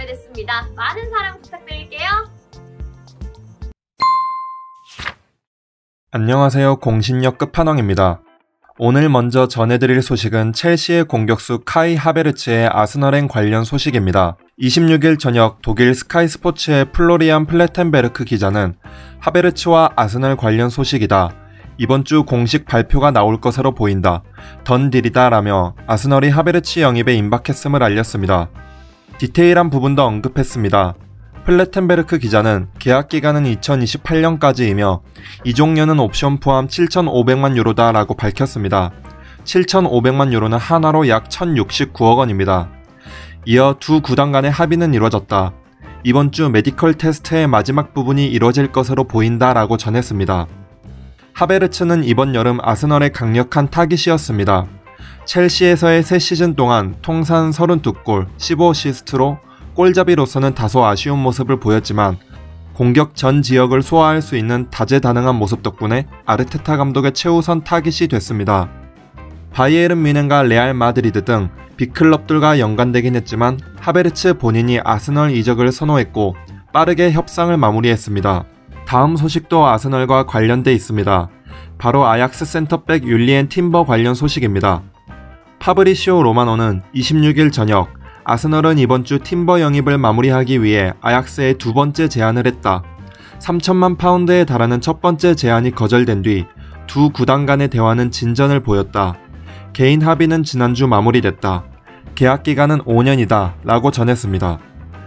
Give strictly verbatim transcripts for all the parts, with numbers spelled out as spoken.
만나게 됐습니다. 많은 사랑 부탁드릴게요. 안녕하세요. 공신력 끝판왕입니다. 오늘 먼저 전해드릴 소식은 첼시의 공격수 카이 하베르츠의 아스널행 관련 소식입니다. 이십육일 저녁 독일 스카이 스포츠의 플로리안 플레텐베르크 기자는 하베르츠와 아스널 관련 소식이다. 이번 주 공식 발표가 나올 것으로 보인다. 던 딜이다 라며 아스널이 하베르츠 영입에 임박했음을 알렸습니다. 디테일한 부분도 언급했습니다. 플레텐베르크 기자는 계약 기간은 이천이십팔년까지이며 이종료는 옵션 포함 칠천오백만 유로다 라고 밝혔습니다. 칠천오백만 유로는 한화로 약 천육십구억 원입니다. 이어 두 구단 간의 합의는 이루어졌다. 이번 주 메디컬 테스트의 마지막 부분이 이루어질 것으로 보인다 라고 전했습니다. 하베르츠는 이번 여름 아스널의 강력한 타깃이었습니다. 첼시에서의 세 시즌 동안 통산 삼십이 골, 십오 어시스트로 골잡이로서는 다소 아쉬운 모습을 보였지만 공격 전 지역을 소화할 수 있는 다재다능한 모습 덕분에 아르테타 감독의 최우선 타깃이 됐습니다. 바이에른 뮌헨과 레알 마드리드 등 빅클럽들과 연관되긴 했지만 하베르츠 본인이 아스널 이적을 선호했고 빠르게 협상을 마무리했습니다. 다음 소식도 아스널과 관련돼 있습니다. 바로 아약스 센터백 율리엔 팀버 관련 소식입니다. 파브리시오 로마노는 이십육일 저녁 아스널은 이번 주 팀버 영입을 마무리하기 위해 아약스에 두 번째 제안을 했다. 삼천만 파운드에 달하는 첫 번째 제안이 거절된 뒤 두 구단 간의 대화는 진전을 보였다. 개인 합의는 지난주 마무리됐다. 계약 기간은 오 년이다 라고 전했습니다.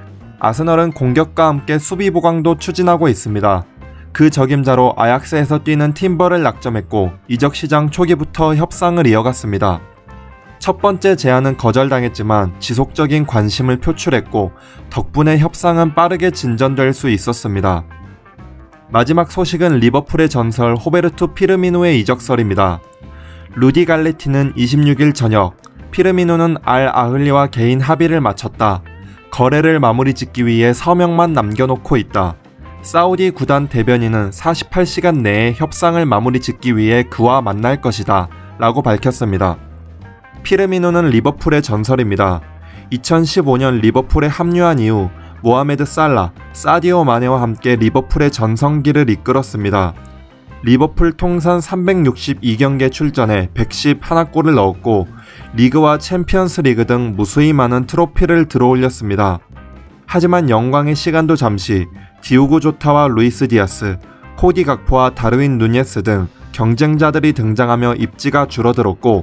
아스널은 공격과 함께 수비 보강도 추진하고 있습니다. 그 적임자로 아약스에서 뛰는 팀버를 낙점했고 이적 시장 초기부터 협상을 이어갔습니다. 첫 번째 제안은 거절당했지만 지속적인 관심을 표출했고 덕분에 협상은 빠르게 진전될 수 있었습니다. 마지막 소식은 리버풀의 전설 호베르토 피르미노의 이적설입니다. 루디 갈레티는 이십육일 저녁 피르미노는 알 아흘리와 개인 합의를 마쳤다. 거래를 마무리 짓기 위해 서명만 남겨놓고 있다. 사우디 구단 대변인은 사십팔 시간 내에 협상을 마무리 짓기 위해 그와 만날 것이다 라고 밝혔습니다. 피르미노는 리버풀의 전설입니다. 이천십오년 리버풀에 합류한 이후 모하메드 살라, 사디오 마네와 함께 리버풀의 전성기를 이끌었습니다. 리버풀 통산 삼백육십이 경기에 출전해 백십일 골을 넣었고 리그와 챔피언스 리그 등 무수히 많은 트로피를 들어올렸습니다. 하지만 영광의 시간도 잠시 디오고 조타와 루이스 디아스, 코디 각포와 다르윈 누녜스 등 경쟁자들이 등장하며 입지가 줄어들었고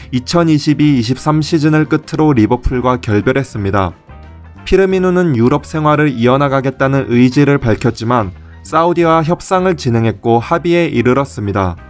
이천이십이 이십삼 시즌을 끝으로 리버풀과 결별했습니다. 피르미노는 유럽 생활을 이어나가겠다는 의지를 밝혔지만 사우디와 협상을 진행했고 합의에 이르렀습니다.